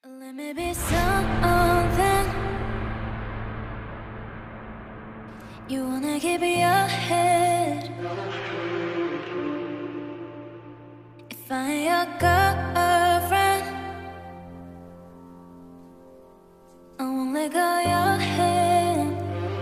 Let me be something you wanna keep in your head. If I ain't your girlfriend, I won't let go of your hand.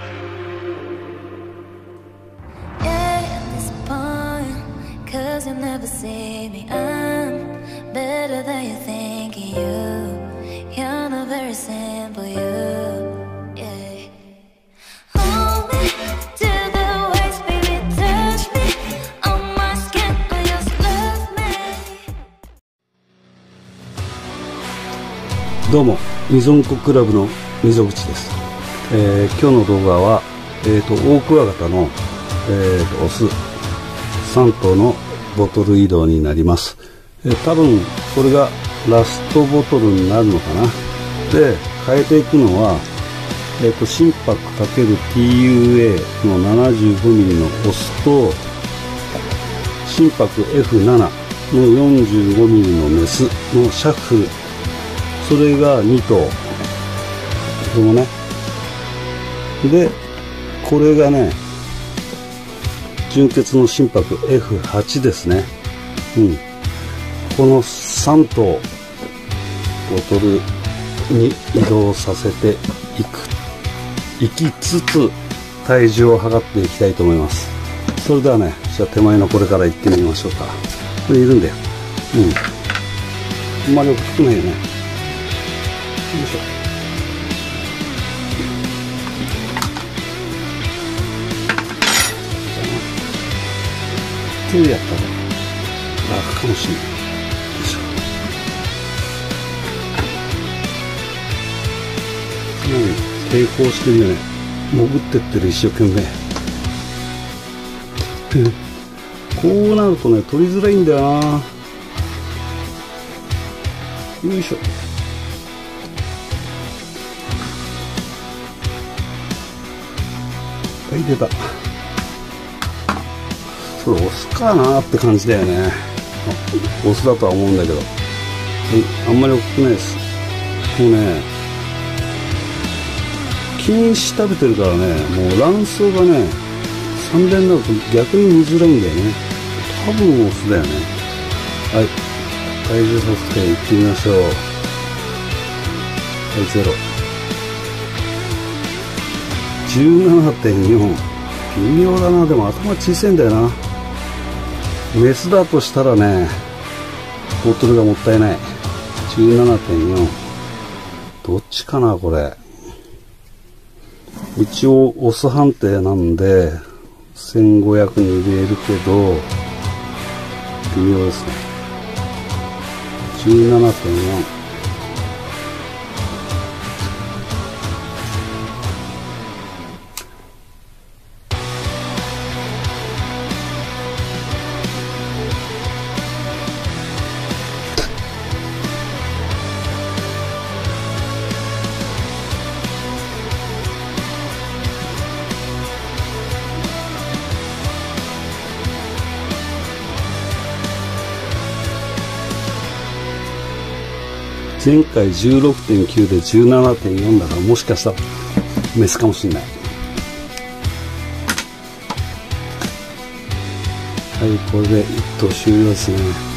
Yeah, at this point, 'cause you'll never see me. I'm better than you think you're not very simple, yeah. Hold me to the waist, baby, touch me on my skin, or just love me. どうも、みぞんこクラブの溝口です。今日の動画は、オオクワガタの、オス3頭のボトル移動になります。多分これがラストボトルになるのかな。で、変えていくのは、心拍×TUA の 75mm のオスと心拍 F7 の 45mm のメスのシャッフル、それが2頭、このね。で、これがね、純血の心拍 F8 ですね。この3頭ボトルに移動させていきつつ体重を測っていきたいと思います。それではね、じゃあ手前のこれから行ってみましょうか。これいるんだよ。あんまり大きくないよね。よいしょ。手でやったら楽かもしれない。抵抗してるよね。潜ってってる、一生懸命。こうなるとね、取りづらいんだよな。よいしょ。はい、出た。それオスかなって感じだよね。オスだとは思うんだけど、あんまり大きくないです。もうね、菌糸食べてるからね、もう卵巣がね、3連になると逆に見づらいんだよね。多分オスだよね。はい、体重測定いってみましょう。はい、ゼロ。17.4。微妙だな。でも頭小さいんだよな。メスだとしたらね、ボトルがもったいない。17.4。どっちかなこれ。一応オス判定なんで1500に入れるけど微妙ですね。17.4。前回 16.9 で 17.4 だから、もしかしたらメスかもしれない。はい、これで1頭終了ですね。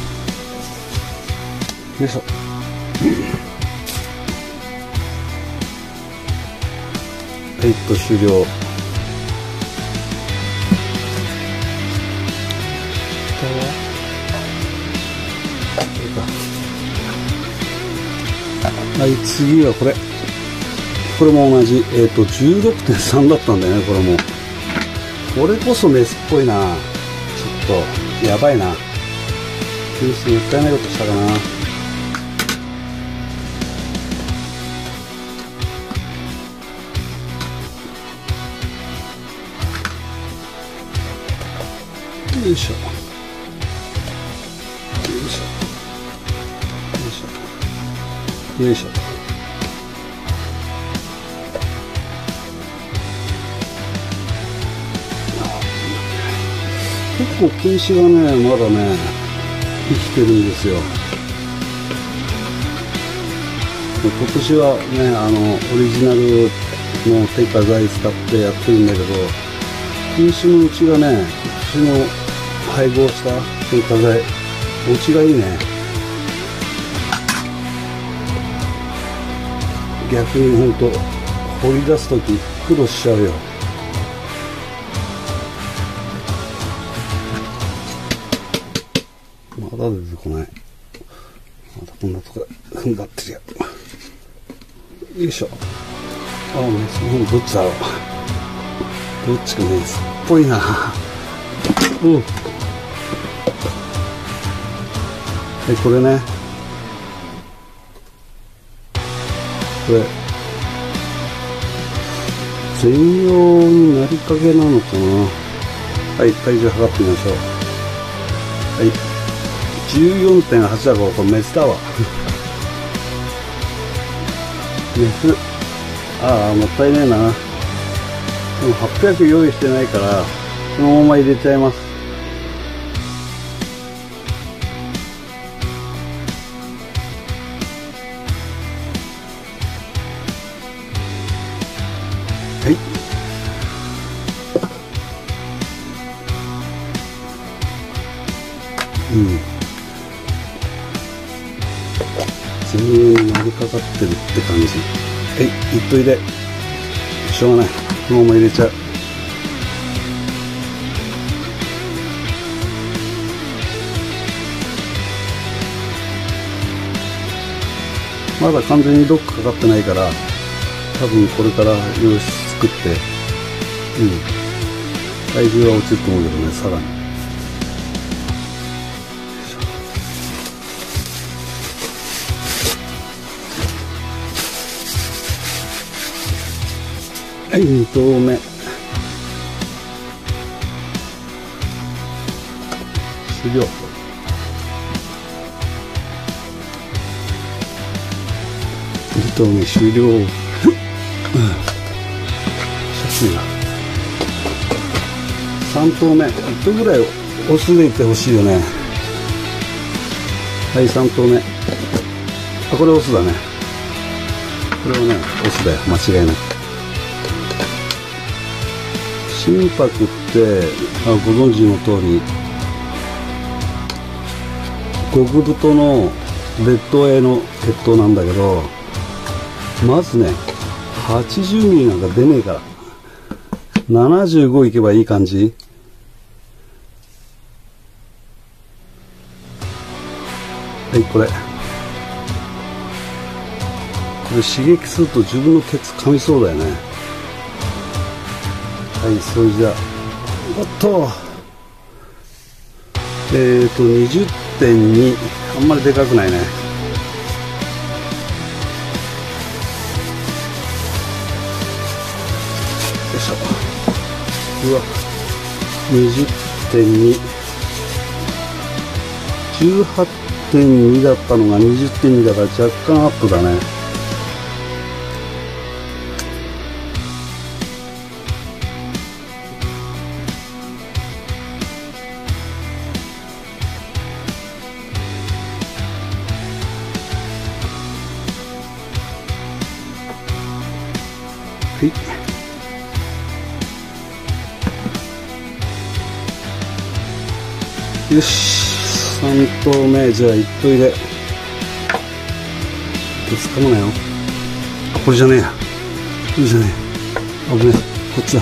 よいしょ。はい、1頭終了。はい、次はこれ。これも同じ。16.3 だったんだよね、これも。これこそメスっぽいな。ちょっと、やばいな。品質もったいないことしたかな。よいしょ。よいしょ。よいしょ。結構菌糸がね、まだね生きてるんですよ。 今年はね、オリジナルの添加剤使ってやってるんだけど、品種のうちがね、今年の配合した添加剤、お家がいいね。逆にほんと、掘り出すとき苦労しちゃうよ。まだ出てこない。またこんなとこ踏んだってるや。よいしょ。あ、メスの方どっちだろう。どっちかメスっぽいな。うん。はい、これね。これ。専用になりかけなのかな。はい、体重測ってみましょう。はい。14.8 だからこれメスだわ。メス。ああ、もったいねえな。でも800用意してないから、そのまま入れちゃいます。はい。うん。全員になりかかってるって感じ。はい、いっといで。しょうがない。このまま入れちゃう。まだ完全にロックかかってないから、多分これから様子作って、うん。体重は落ちると思うけどね、さらに。はい、2投目。終了。2投目終了。シャツが。3投目。1投ぐらいオスでいってほしいよね。はい、3投目。あ、これオスだね。これはね、オスだよ。間違いなく。心拍ってご存知の通り極太のレッド A の血糖なんだけど、まずね80ミリなんか出ねえから75いけばいい感じ。はい、これ刺激すると自分のケツ噛みそうだよね。はい、それじゃあ、おっと、20.2、あんまりでかくないね。よいしょ。うわ、20.2、18.2 だったのが 20.2 だから若干アップだね。よし、3投目、じゃあ1投入れ。つかむなよ。これじゃねえや。これじゃねえ。危ねえ。こっちだ。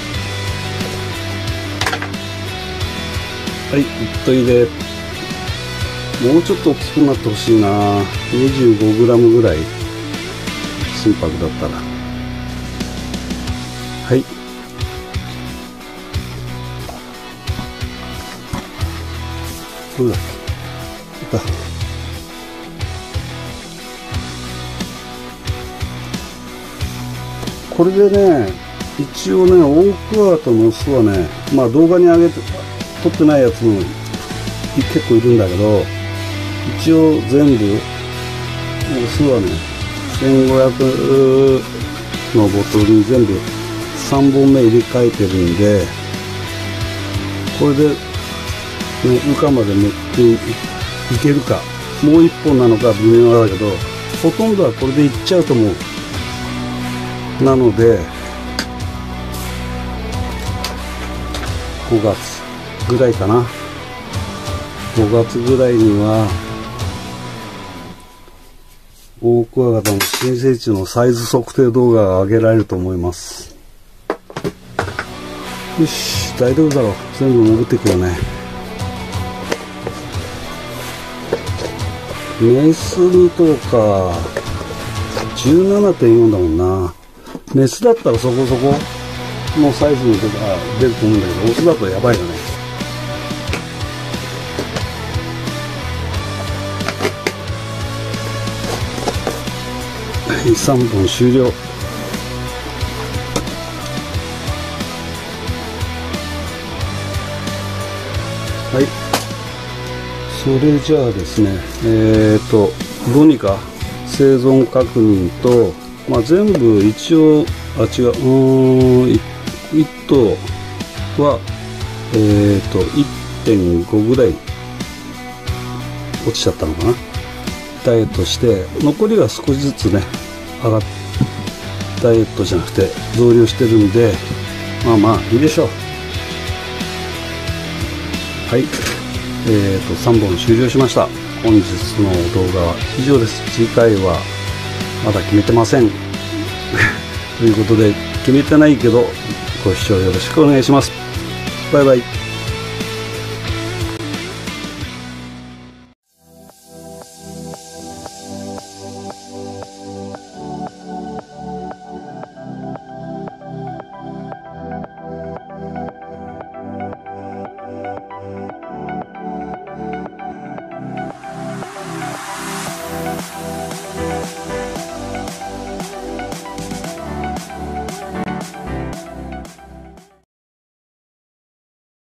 はい、1投入れ。もうちょっと大きくなってほしいな。25g ぐらい。心拍だったら。はい。どうだっけ。これでね、一応ね、オオクワガタのオスはね、まあ動画に上げて撮ってないやつも結構いるんだけど、一応全部オスはね、1500のボトルに全部3本目入れ替えてるんで、これで羽化まで持っていけるか、もう1本なのか微妙だけど、 ほとんどはこれでいっちゃうと思う。なので5月ぐらいかな、5月ぐらいにはオオクワガタの新生虫のサイズ測定動画が上げられると思います。よし、大丈夫だろう。全部潜っていくよね。メス2頭か。17.4 だもんな。メスだったらそこそこのサイズの出ると思うんだけど、オスだとやばいよね。はい、3本終了。はい、それじゃあですね、どうにか生存確認と、まあ、全部一応1頭は1.5 ぐらい落ちちゃったのかな、ダイエットして、残りは少しずつねダイエットじゃなくて増量してるんで、まあまあいいでしょう。はい、3本終了しました。本日の動画は以上です。次回はまだ決めてませんということで、決めてないけどご視聴よろしくお願いします。バイバイ。